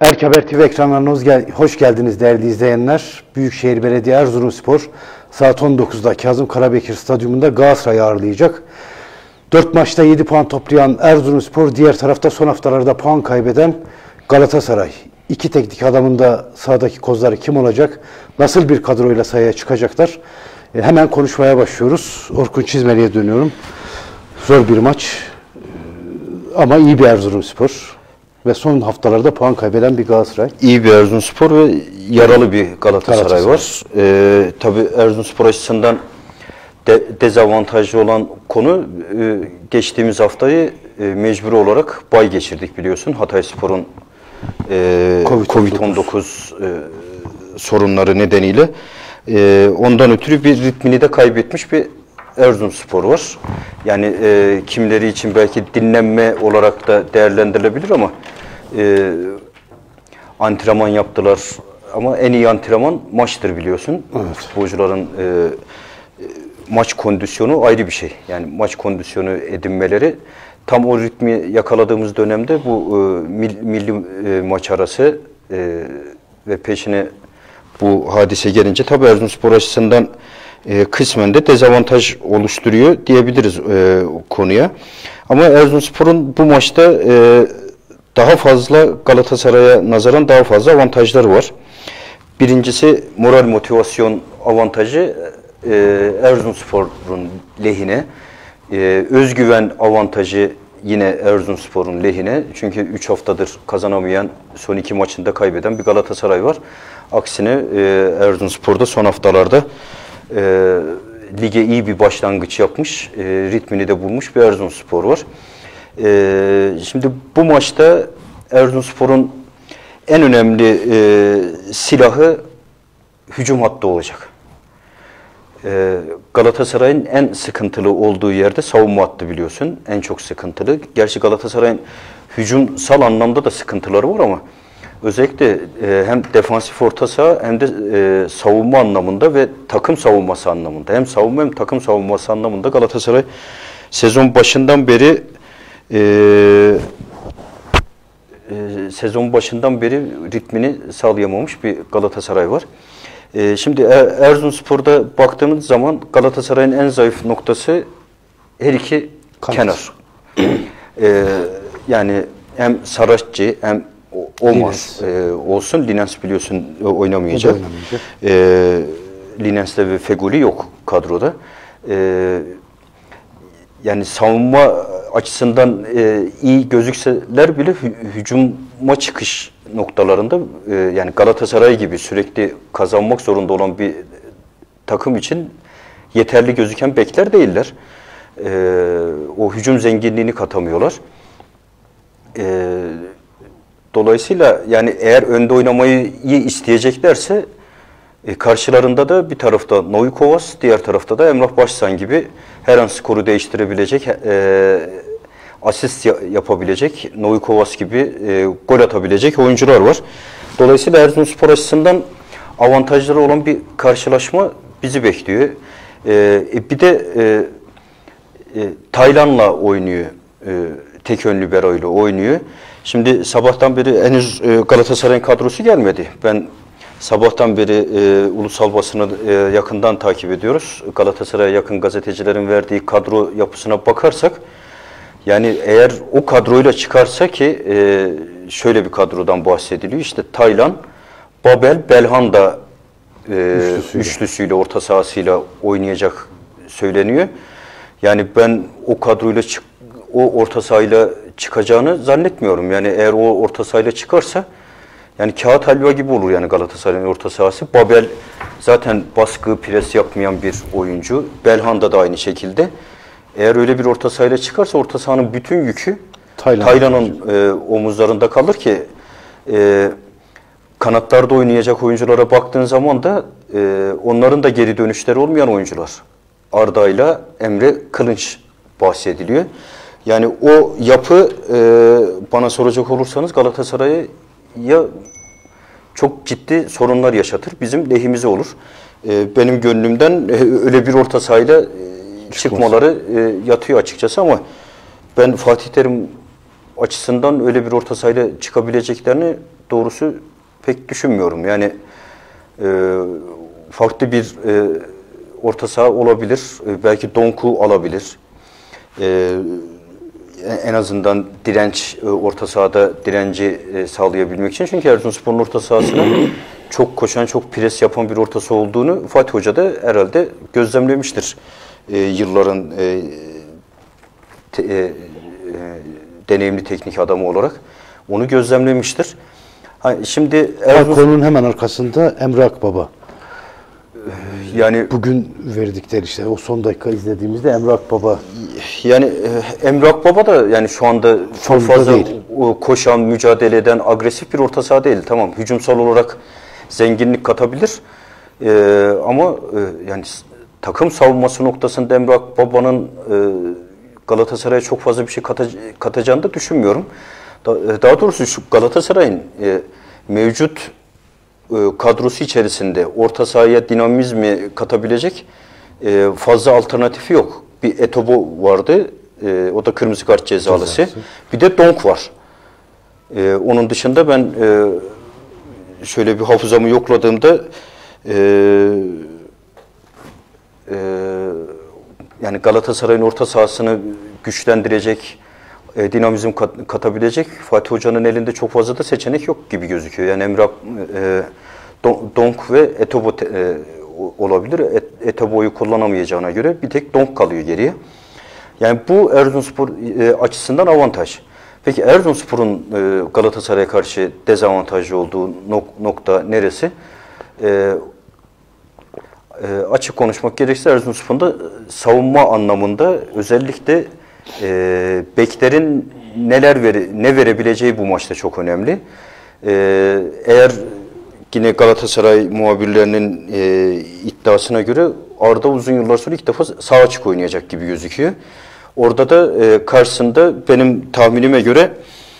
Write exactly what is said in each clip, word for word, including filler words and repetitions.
Erk Haber T V ekranlarına hoş, gel hoş geldiniz değerli izleyenler. Büyükşehir Belediye Erzurumspor saat on dokuzda Kazım Karabekir Stadyumunda Galatasaray'ı ağırlayacak. dört maçta yedi puan toplayan Erzurumspor, diğer tarafta son haftalarda puan kaybeden Galatasaray. İki teknik adamın da sahadaki kozları kim olacak? Nasıl bir kadroyla sahaya çıkacaklar? E, hemen konuşmaya başlıyoruz. Orkun Çizmeli'ye dönüyorum. Zor bir maç ama iyi bir Erzurumspor. Ve son haftalarda puan kaybeden bir Galatasaray. İyi bir Erzurumspor ve yaralı bir Galatasaray, Galatasaray. var. Ee, tabii Erzurumspor açısından de, dezavantajlı olan konu e, geçtiğimiz haftayı e, mecburi olarak bay geçirdik biliyorsun. Hatayspor'un e, Covid on dokuz e, sorunları nedeniyle. E, ondan ötürü bir ritmini de kaybetmiş bir Erzurumspor var. Yani e, kimileri için belki dinlenme olarak da değerlendirilebilir ama e, antrenman yaptılar. Ama en iyi antrenman maçtır biliyorsun. Evet. Futbolcuların e, maç kondisyonu ayrı bir şey. Yani maç kondisyonu edinmeleri tam o ritmi yakaladığımız dönemde bu e, milli, milli e, maç arası e, ve peşine bu hadise gelince tabii Erzurumspor açısından E, kısmen de dezavantaj oluşturuyor diyebiliriz e, konuya. Ama Erzurumspor'un bu maçta e, daha fazla Galatasaray'a nazaran daha fazla avantajları var. Birincisi moral motivasyon avantajı e, Erzurumspor'un lehine. E, özgüven avantajı yine Erzurumspor'un lehine. Çünkü üç haftadır kazanamayan, son iki maçında kaybeden bir Galatasaray var. Aksine e, Erzurumspor'da son haftalarda E, lige iyi bir başlangıç yapmış, e, ritmini de bulmuş bir Erzurumspor var. E, şimdi bu maçta Erzurumspor'un en önemli e, silahı hücum hattı olacak. E, Galatasaray'ın en sıkıntılı olduğu yerde savunma hattı biliyorsun, en çok sıkıntılı. Gerçi Galatasaray'ın hücumsal anlamda da sıkıntıları var ama özellikle e, hem defansif orta saha hem de e, savunma anlamında ve takım savunması anlamında, hem savunma hem takım savunması anlamında Galatasaray sezon başından beri e, e, sezon başından beri ritmini sağlayamamış bir Galatasaray var. E, şimdi Erzurumspor'da baktığımız zaman Galatasaray'ın en zayıf noktası her iki Kanat. kenar. e, yani hem Saracchi hem Omar e, olsun. Linens biliyorsun oynamayacak. oynamayacak. E, Linens'te ve Feguli yok kadroda. E, yani savunma açısından e, iyi gözükseler bile hü hücuma çıkış noktalarında e, yani Galatasaray gibi sürekli kazanmak zorunda olan bir takım için yeterli gözüken bekler değiller. E, o hücum zenginliğini katamıyorlar. E, Dolayısıyla yani eğer önde oynamayı iyi isteyeceklerse e, karşılarında da bir tarafta Novikovas, diğer tarafta da Emrah Başsan gibi her an skoru değiştirebilecek, e, asist yapabilecek, Novikovas gibi e, gol atabilecek oyuncular var. Dolayısıyla Erzurumspor açısından avantajları olan bir karşılaşma bizi bekliyor. E, bir de e, e, Taylan'la oynuyor, e, tek ön libero ile oynuyor. Şimdi sabahtan beri henüz e, Galatasaray'ın kadrosu gelmedi. Ben sabahtan beri e, ulusal basını e, yakından takip ediyoruz. Galatasaray'a yakın gazetecilerin verdiği kadro yapısına bakarsak, yani eğer o kadroyla çıkarsa ki e, şöyle bir kadrodan bahsediliyor. İşte Taylan, Babel, Belhanda e, üçlüsüyle. üçlüsüyle, orta sahasıyla oynayacak söyleniyor. Yani ben o kadroyla çık o orta sahayla çıkacağını zannetmiyorum. Yani eğer o orta sahayla çıkarsa yani kağıt helva gibi olur yani Galatasaray'ın orta sahası. Babel zaten baskı, pres yapmayan bir oyuncu. Belhanda da aynı şekilde. Eğer öyle bir orta sahayla çıkarsa orta sahanın bütün yükü Taylan'ın e, omuzlarında kalır ki e, kanatlarda oynayacak oyunculara baktığın zaman da e, onların da geri dönüşleri olmayan oyuncular. Arda ile Emre Kılınç bahsediliyor. Yani o yapı e, bana soracak olursanız Galatasaray'a ya çok ciddi sorunlar yaşatır, bizim lehimize olur. E, benim gönlümden e, öyle bir orta sahayla e, çıkmaları e, yatıyor açıkçası ama ben Fatih Terim açısından öyle bir orta sahayla çıkabileceklerini doğrusu pek düşünmüyorum. Yani e, farklı bir e, orta saha olabilir. E, belki Donk'u alabilir. E, en azından direnç, e, orta sahada direnci e, sağlayabilmek için. Çünkü Erzurumspor'un orta sahasının çok koşan, çok pres yapan bir orta saha olduğunu Fatih Hoca da herhalde gözlemlemiştir. E, yılların e, te, e, e, deneyimli teknik adamı olarak onu gözlemlemiştir. Ha, şimdi Erzurum... hemen arkasında Emre Akbaba. Yani bugün verdikleri işte o son dakika izlediğimizde Emre Akbaba. Yani e, Emre Akbaba da yani şu anda çok fazla değil. Koşan, mücadele eden, agresif bir orta saha değil. Tamam, hücumsal olarak zenginlik katabilir. E, ama e, yani takım savunması noktasında Emre Akbaba'nın e, Galatasaray'a çok fazla bir şey katacağını da düşünmüyorum. Da, daha doğrusu şu Galatasaray'ın e, mevcut kadrosu içerisinde orta sahaya dinamizmi katabilecek e, fazla alternatifi yok. Bir Etobo vardı, e, o da kırmızı kart cezalısı. Cezası. Bir de Donk var. E, onun dışında ben e, şöyle bir hafızamı yokladığımda e, e, yani Galatasaray'ın orta sahasını güçlendirecek, e, dinamizm kat, katabilecek Fatih Hoca'nın elinde çok fazla da seçenek yok gibi gözüküyor. Yani Emre e, Donk ve Etobo e, olabilir. Et, Etobo'yu kullanamayacağına göre bir tek Donk kalıyor geriye. Yani bu Erzurumspor e, açısından avantaj. Peki Erzurumspor'un e, Galatasaray'a karşı dezavantajlı olduğu nok nokta neresi? E, e, açık konuşmak gerekirse Erzurumspor'un da savunma anlamında özellikle e, beklerin neler vere, ne verebileceği bu maçta çok önemli. E, eğer yine Galatasaray muhabirlerinin e, iddiasına göre Arda uzun yıllar sonra ilk defa sağ açık oynayacak gibi gözüküyor. Orada da e, karşısında benim tahminime göre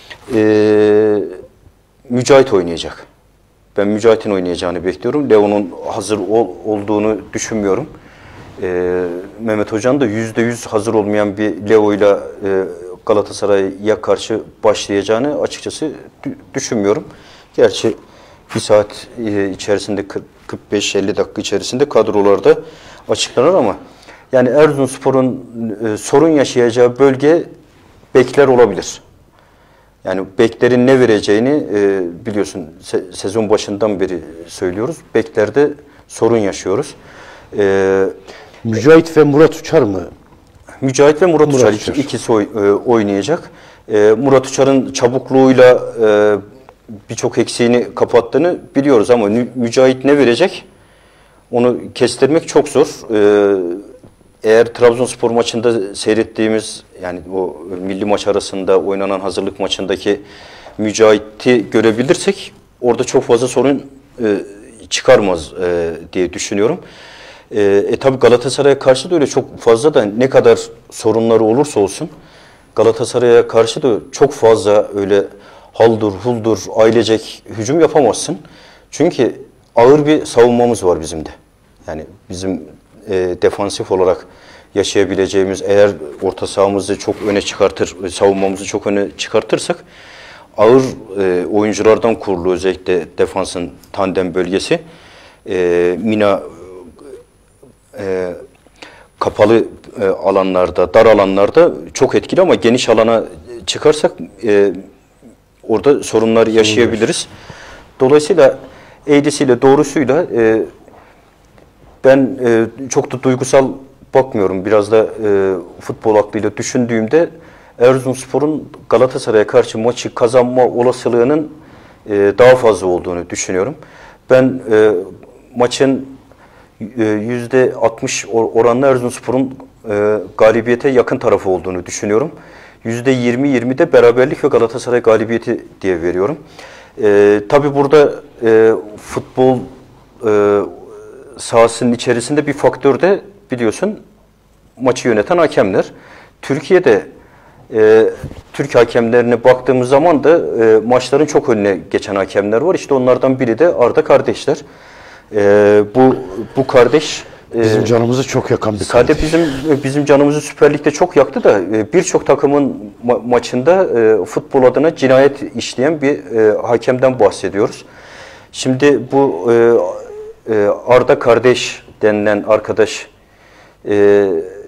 e, Mücahit oynayacak. Ben Mücahit'in oynayacağını bekliyorum. Leo'nun hazır ol, olduğunu düşünmüyorum. E, Mehmet Hoca'nın da yüzde yüz hazır olmayan bir Leo'yla e, Galatasaray'a karşı başlayacağını açıkçası düşünmüyorum. Gerçi bir saat içerisinde kırk beş elli dakika içerisinde kadrolarda açıklanır ama yani Erzurumspor'un e, sorun yaşayacağı bölge bekler olabilir. Yani beklerin ne vereceğini e, biliyorsun se sezon başından beri söylüyoruz. Beklerde sorun yaşıyoruz. E, Mücahit ve Murat Uçar mı? Mücahit ve Murat, Murat Uçar, Uçar ikisi oy, e, oynayacak. E, Murat Uçar'ın çabukluğuyla e, birçok eksiğini kapattığını biliyoruz ama Mücahit ne verecek? Onu kestirmek çok zor. Ee, eğer Trabzonspor maçında seyrettiğimiz yani o milli maç arasında oynanan hazırlık maçındaki Mücahit'i görebilirsek orada çok fazla sorun e, çıkarmaz e, diye düşünüyorum. E, e tabi Galatasaray'a karşı da öyle çok fazla da ne kadar sorunları olursa olsun Galatasaray'a karşı da çok fazla öyle haldur, huldur, ailecek hücum yapamazsın. Çünkü ağır bir savunmamız var bizim de. Yani bizim e, defansif olarak yaşayabileceğimiz, eğer orta sahamızı çok öne çıkartır, savunmamızı çok öne çıkartırsak ağır e, oyunculardan kurulu özellikle defansın tandem bölgesi. E, Mina e, kapalı e, alanlarda, dar alanlarda çok etkili ama geniş alana çıkarsak e, orada sorunlar yaşayabiliriz. Dolayısıyla eğrisiyle doğrusuyla e, ben e, çok da duygusal bakmıyorum. Biraz da e, futbol aklıyla düşündüğümde Erzurumspor'un Galatasaray'a karşı maçı kazanma olasılığının e, daha fazla olduğunu düşünüyorum. Ben e, maçın e, yüzde altmış oranlı Erzurumspor'un e, galibiyete yakın tarafı olduğunu düşünüyorum. yüzde yirmi yirmide beraberlik ve Galatasaray galibiyeti diye veriyorum. E, tabii burada e, futbol e, sahasının içerisinde bir faktör de biliyorsun maçı yöneten hakemler. Türkiye'de e, Türk hakemlerine baktığımız zaman da e, maçların çok önüne geçen hakemler var. İşte onlardan biri de Arda kardeşler. E, bu bu kardeş Bizim canımızı çok yakan bir Sadece kardeş. bizim bizim canımızı Süper Lig'de çok yaktı da birçok takımın ma- maçında e, futbol adına cinayet işleyen bir e, hakemden bahsediyoruz. Şimdi bu e, e, Arda kardeş denilen arkadaş e,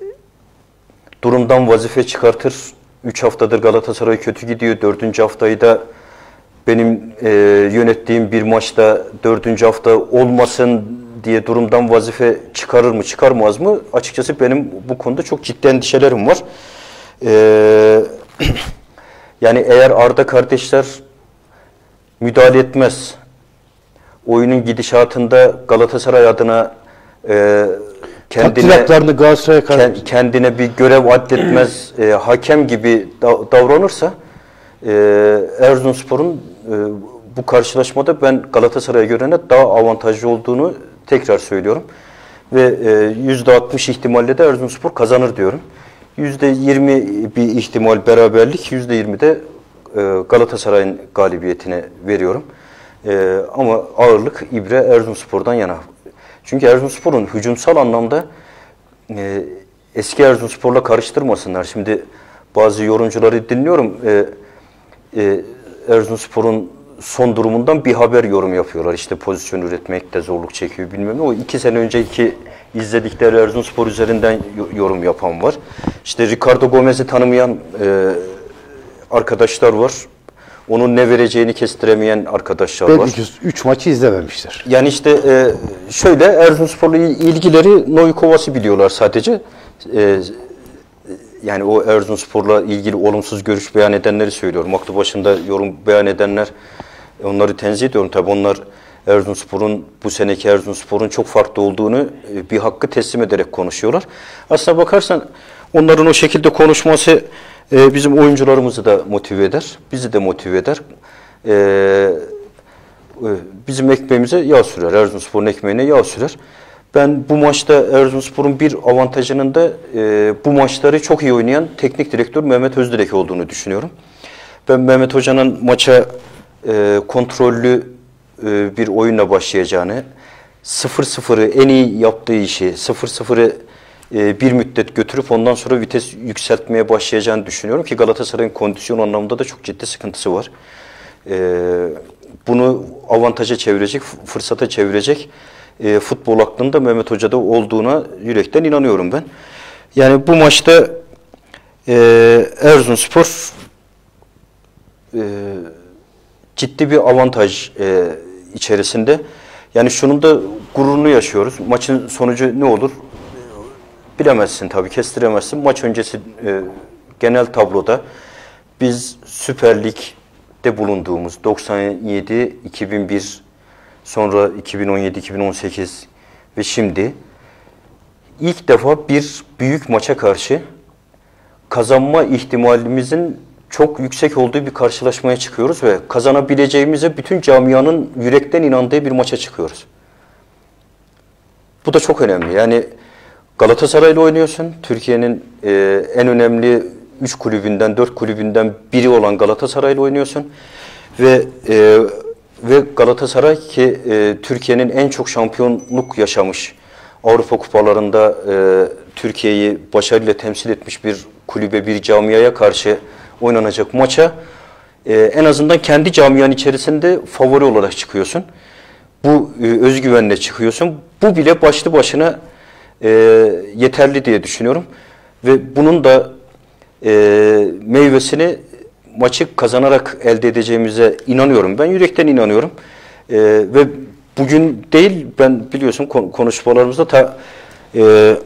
durumdan vazife çıkartır. Üç haftadır Galatasaray kötü gidiyor. Dördüncü haftayı da benim e, yönettiğim bir maçta dördüncü hafta olmasın diye durumdan vazife çıkarır mı çıkarmaz mı? Açıkçası benim bu konuda çok ciddi endişelerim var. Ee, yani eğer Arda kardeşler müdahale etmez, oyunun gidişatında Galatasaray adına e, kendine Galatasaray'a kendine bir görev atletmez, e, hakem gibi da, davranırsa e, Erzurumspor'un e, bu karşılaşmada ben Galatasaray'a göre daha avantajlı olduğunu tekrar söylüyorum. Ve yüzde altmış ihtimalle de Erzurumspor kazanır diyorum. yüzde yirmi bir ihtimal beraberlik, yüzde yirmi de e, Galatasaray'ın galibiyetine veriyorum. E, ama ağırlık İbre Erzurumspor'dan yana. Çünkü Erzurumspor'un hücumsal anlamda e, eski Erzurumspor'la karıştırmasınlar. Şimdi bazı yorumcuları dinliyorum. E, e, Erzurumspor'un son durumundan bir haber yorum yapıyorlar. İşte pozisyon üretmekte zorluk çekiyor bilmem ne. O iki sene önceki izledikleri Erzurumspor üzerinden yorum yapan var. İşte Ricardo Gomez'i tanımayan e, arkadaşlar var. Onun ne vereceğini kestiremeyen arkadaşlar var. Belki üç maçı izlememişler. Yani işte e, şöyle Erzurumspor'la ilgileri Novikovas'ı biliyorlar sadece. E, yani o Erzurumspor'la ilgili olumsuz görüş beyan edenleri söylüyorum. Aklı başında yorum beyan edenler, onları tenzih ediyorum. Tabii onlar Erzurumspor'un, bu seneki Erzurumspor'un çok farklı olduğunu bir hakkı teslim ederek konuşuyorlar. Aslına bakarsan onların o şekilde konuşması e, bizim oyuncularımızı da motive eder, bizi de motive eder. E, bizim ekmeğimize yağ sürer, Erzurumspor'un ekmeğine yağ sürer. Ben bu maçta Erzurumspor'un bir avantajının da e, bu maçları çok iyi oynayan teknik direktör Mehmet Özdirek olduğunu düşünüyorum. Ben Mehmet Hoca'nın maça e, kontrollü e, bir oyunla başlayacağını, sıfır sıfırı en iyi yaptığı işi, sıfır sıfırı e, bir müddet götürüp ondan sonra vites yükseltmeye başlayacağını düşünüyorum ki Galatasaray'ın kondisyon anlamında da çok ciddi sıkıntısı var. E, bunu avantaja çevirecek, fırsata çevirecek e, futbol aklında Mehmet Hoca'da olduğuna yürekten inanıyorum ben. Yani bu maçta e, Erzurumspor e, ciddi bir avantaj e, içerisinde. Yani şunun da gururunu yaşıyoruz. Maçın sonucu ne olur? Bilemezsin tabii, kestiremezsin. Maç öncesi e, genel tabloda biz Süper Lig'de bulunduğumuz doksan yedi iki bin bir, sonra iki bin on yedi iki bin on sekiz ve şimdi ilk defa bir büyük maça karşı kazanma ihtimalimizin çok yüksek olduğu bir karşılaşmaya çıkıyoruz ve kazanabileceğimize bütün camianın yürekten inandığı bir maça çıkıyoruz. Bu da çok önemli. Yani Galatasaray'la oynuyorsun. Türkiye'nin e, en önemli üç kulübünden, dört kulübünden biri olan Galatasaray'la oynuyorsun. Ve e, ve Galatasaray ki e, Türkiye'nin en çok şampiyonluk yaşamış, Avrupa kupalarında e, Türkiye'yi başarıyla temsil etmiş bir kulübe, bir camiaya karşı oynanacak maça e, en azından kendi camianın içerisinde favori olarak çıkıyorsun. Bu e, özgüvenle çıkıyorsun. Bu bile başlı başına e, yeterli diye düşünüyorum. Ve bunun da e, meyvesini maçı kazanarak elde edeceğimize inanıyorum. Ben yürekten inanıyorum. E, ve bugün değil, ben biliyorsun konuşmalarımızda ta e,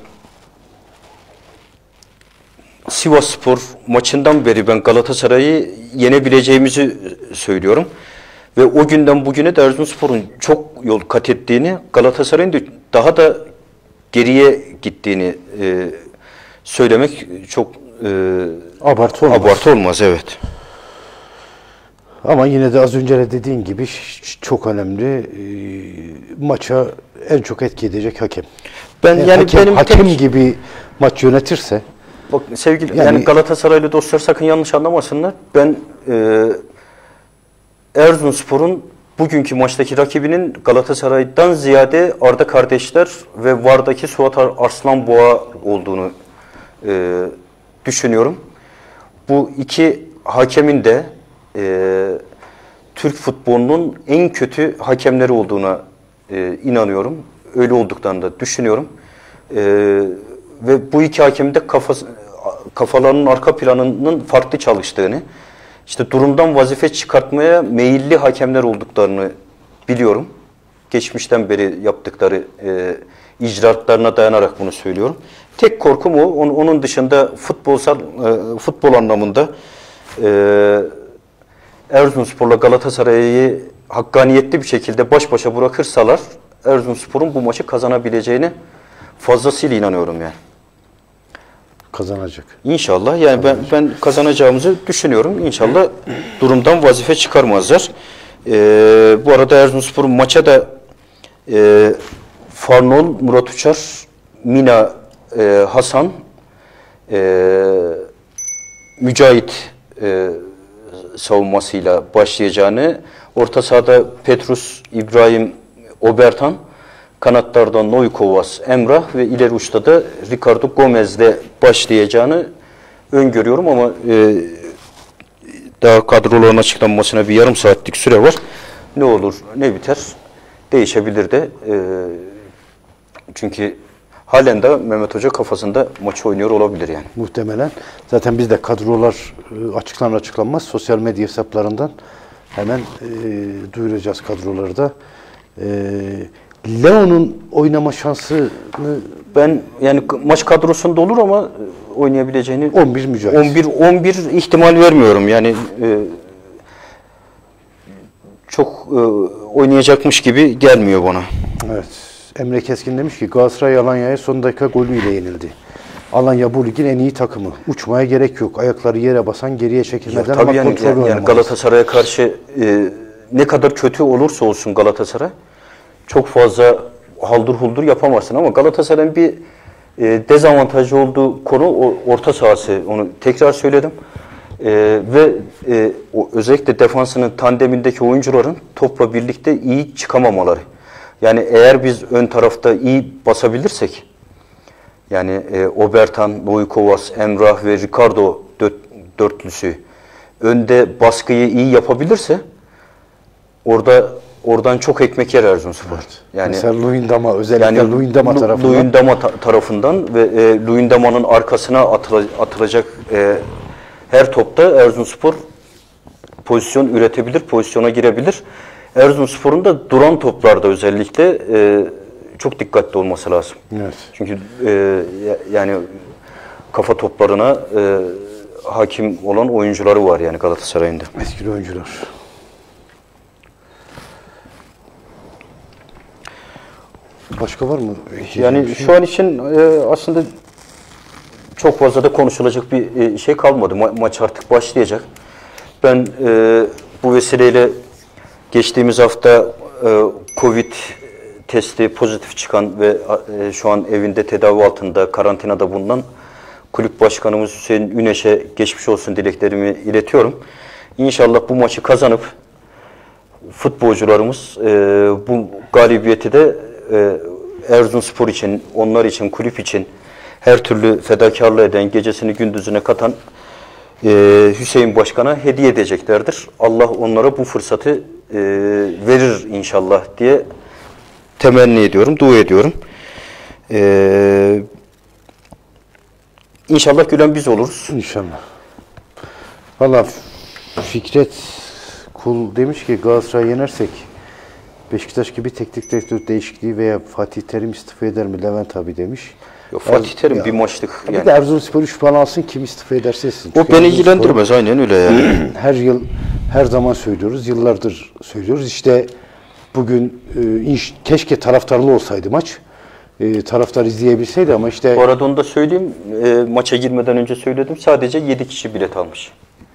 Sivasspor maçından beri ben Galatasaray'ı yenebileceğimizi söylüyorum. Ve o günden bugüne de Erzurumspor'un çok yol kat ettiğini, Galatasaray'ın da daha da geriye gittiğini e, söylemek çok e, abartı olmaz. Abartı olmaz, evet. Ama yine de az önce de dediğin gibi çok önemli, e, maça en çok etki edecek hakem. Ben yani, yani hakem, benim hakem tek... gibi maç yönetirse. Bak sevgili yani, yani Galatasaraylı dostlar sakın yanlış anlamasınlar. Ben e, Erzurumspor'un bugünkü maçtaki rakibinin Galatasaray'dan ziyade Arda kardeşler ve Var'daki Suat Arslanboğa olduğunu e, düşünüyorum. Bu iki hakemin de e, Türk futbolunun en kötü hakemleri olduğuna e, inanıyorum. Öyle olduklarını da düşünüyorum. E, ve bu iki hakemin de kafası, kafalarının arka planının farklı çalıştığını, işte durumdan vazife çıkartmaya meyilli hakemler olduklarını biliyorum. Geçmişten beri yaptıkları e, icraatlarına dayanarak bunu söylüyorum. Tek korkum o. Onun dışında futbolsal e, futbol anlamında e, Erzurumspor'la Galatasaray'ı hakkaniyetli bir şekilde baş başa bırakırsalar Erzurumspor'un bu maçı kazanabileceğine fazlasıyla inanıyorum yani. Kazanacak. İnşallah. Yani ben ben kazanacağımızı düşünüyorum. İnşallah durumdan vazife çıkarmazlar. Ee, bu arada Erzurumspor'un maça da e, Farnol, Murat Uçar, Mina, e, Hasan, e, Mücahit e, savunmasıyla başlayacağını, orta sahada Petrus, İbrahim, Obertan, kanatlardan Noykovas, Emrah ve ileri uçta da Ricardo Gomez'le başlayacağını öngörüyorum ama e, daha kadroların açıklanmasına bir yarım saatlik süre var. Ne olur ne biter değişebilir de e, çünkü halen de Mehmet Hoca kafasında maçı oynuyor olabilir yani. Muhtemelen. Zaten biz de kadrolar e, açıklanır açıklanmaz sosyal medya hesaplarından hemen e, duyuracağız kadroları da. E, Leon'un oynama şansını ben yani maç kadrosunda olur ama oynayabileceğini on bir Mücahit. on bir on bir ihtimal vermiyorum. Yani e, çok e, oynayacakmış gibi gelmiyor bana. Evet. Emre Keskin demiş ki Galatasaray Alanya'ya son dakika golüyle yenildi. Alanya bu ligin en iyi takımı. Uçmaya gerek yok. Ayakları yere basan geriye çekilmeden Ya, ama yani, kontrolü yani, yani Galatasaray'a karşı e, ne kadar kötü olursa olsun Galatasaray çok fazla haldır huldur yapamazsın ama Galatasaray'ın bir e, dezavantajı olduğu konu o, orta sahası. Onu tekrar söyledim. E, ve e, o, özellikle defansının tandemindeki oyuncuların topla birlikte iyi çıkamamaları. Yani eğer biz ön tarafta iyi basabilirsek, yani e, Obertan, Noykovas, Emrah ve Ricardo dört, dörtlüsü önde baskıyı iyi yapabilirse orada oradan çok ekmek yer Erzurumspor. Evet. Yani mesela Luyendama, özellikle yani Luyendama tarafından. Luyendama ta tarafından ve e, Luyendama'nın arkasına atıla, atılacak e, her topta Erzurumspor pozisyon üretebilir, pozisyona girebilir. Erzurumspor'un da duran toplarda özellikle e, çok dikkatli olması lazım. Evet. Çünkü e, yani kafa toplarına e, hakim olan oyuncuları var yani Galatasaray'ın da. Eski oyuncular. Başka var mı? Yani şu an için e, aslında çok fazla da konuşulacak bir e, şey kalmadı. Ma maç artık başlayacak. Ben e, bu vesileyle geçtiğimiz hafta e, Covid testi pozitif çıkan ve e, şu an evinde tedavi altında karantinada bulunan kulüp başkanımız Hüseyin Üneş'e geçmiş olsun dileklerimi iletiyorum. İnşallah bu maçı kazanıp futbolcularımız e, bu galibiyeti de e, Erzurumspor için, onlar için, kulüp için her türlü fedakarlığı eden, gecesini gündüzüne katan e, Hüseyin Başkan'a hediye edeceklerdir. Allah onlara bu fırsatı e, verir inşallah diye temenni ediyorum, dua ediyorum. E, inşallah gülen biz oluruz. İnşallah. Valla Fikret Kul demiş ki Galatasaray yenersek Beşiktaş gibi teknik direktör değişikliği veya Fatih Terim istifa eder mi? Levent abi demiş. Yok, Fatih Terim ya, bir maçlık. Yani. Bir de Erzurumspor üç puan alsın, kim istifa ederse etsin. O beni ilgilendirmez, aynen öyle yani. Her yıl, her zaman söylüyoruz, yıllardır söylüyoruz. İşte bugün e, inş, keşke taraftarlı olsaydı maç. E, taraftar izleyebilseydi ama işte... Bu arada onu da söyleyeyim, e, maça girmeden önce söyledim. Sadece yedi kişi bilet almış.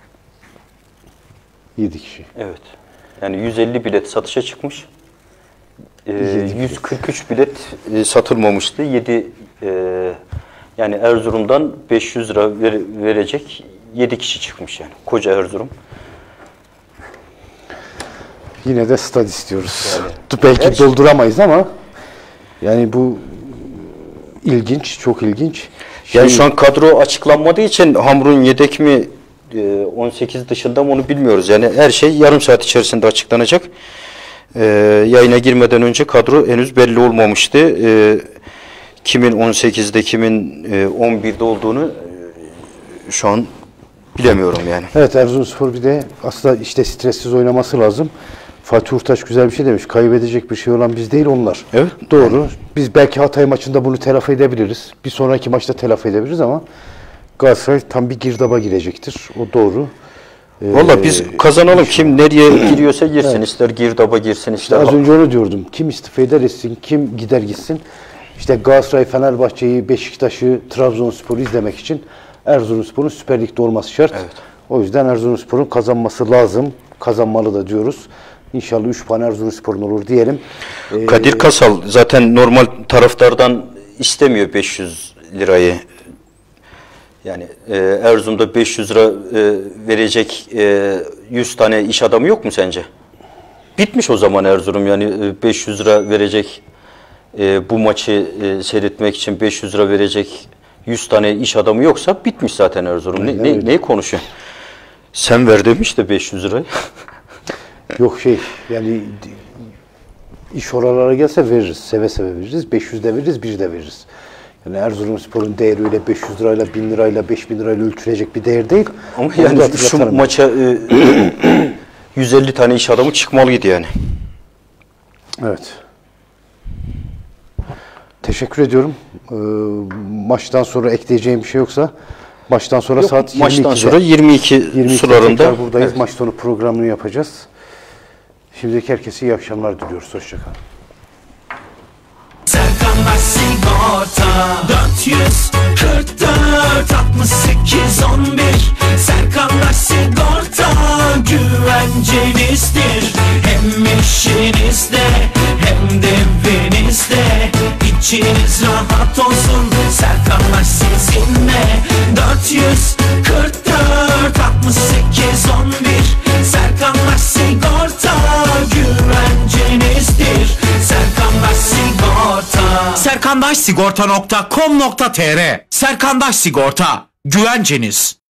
yedi kişi. Evet. Yani yüz elli bilet satışa çıkmış. E, yüz kırk üç bilet e, satılmamıştı. yedi e, yani Erzurum'dan beş yüz lira ver, verecek yedi kişi çıkmış yani. Koca Erzurum. Yine de stad istiyoruz. Yani. Belki Her şey- dolduramayız ama yani bu ilginç, çok ilginç. Yani Şey- şu an kadro açıklanmadığı için Hamrun yedek mi e, on sekiz dışında mı onu bilmiyoruz. Yani her şey yarım saat içerisinde açıklanacak. E, yayına girmeden önce kadro henüz belli olmamıştı. E, kimin on sekizde, kimin e, on birde olduğunu e, şu an bilemiyorum yani. Evet, Erzurumspor bir de aslında işte stressiz oynaması lazım. Fatih Urtaç güzel bir şey demiş. Kaybedecek bir şey olan biz değil, onlar. Evet. Doğru. Biz belki Hatay maçında bunu telafi edebiliriz. Bir sonraki maçta telafi edebiliriz ama Galatasaray tam bir girdaba girecektir. O doğru. Ee, Valla biz kazanalım. Kim nereye giriyorsa girsin. Evet. İster girdaba girsin, ister... Az önce onu diyordum. Kim istifa eder etsin, kim gider gitsin. İşte Galatasaray, Fenerbahçe'yi, Beşiktaş'ı, Trabzonspor'u izlemek için Erzurumspor'un Süper Lig'de olması şart. Evet. O yüzden Erzurumspor'un kazanması lazım. Kazanmalı da diyoruz. İnşallah üç puan Erzurumspor'un olur diyelim. Ee, Kadir Kasal zaten normal taraftardan istemiyor beş yüz lirayı. Yani e, Erzurum'da beş yüz lira e, verecek e, yüz tane iş adamı yok mu sence? Bitmiş o zaman Erzurum, yani e, beş yüz lira verecek e, bu maçı e, seyretmek için beş yüz lira verecek yüz tane iş adamı yoksa bitmiş zaten Erzurum. Ne, ne, neyi konuşuyor? Sen ver demiş de beş yüz lirayı. Yok şey yani iş oralara gelse veririz. Seve seve veririz. beş yüz de veririz, bir de veririz. Yani Erzurumspor'un değeri öyle beş yüz lirayla, bin lirayla, beş bin lirayla ölçülecek bir değer değil. Ama yani şu maça e, yüz elli tane iş adamı çıkmalıydı yani. Evet. Teşekkür ediyorum. Ee, maçtan sonra ekleyeceğim bir şey yoksa maçtan sonra Yok, saat maçtan yirmi ikide, sonra yirmi iki, yirmi ikide sularında buradayız. evet. Maç sonu programını yapacağız. Şimdiki herkese iyi akşamlar diliyoruz. Hoşçakalın. Serkanlar sigorta dört yüz kırk dört altmış sekiz on bir Serkanlar sigorta güvencenizdir. Hem işinizde hem de evinizde İçiniz rahat olsun, Serkanlar sizinle. Dört yüz kırk dört altmış sekiz on bir Serkanlar sigorta güvencenizdir. Serkanlar sigorta serkandaşsigorta nokta com nokta tr Serkandaş Sigorta güvenceniz.